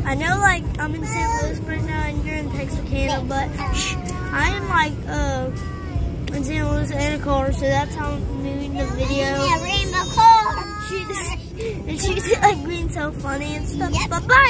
I know, like, I'm in St. Louis right now and you're in Texarkana, but I am, like, in St. Louis in a car, so that's how I'm doing the video. Yeah, rainbow car. She's like, being so funny and stuff. Yep. Bye-bye.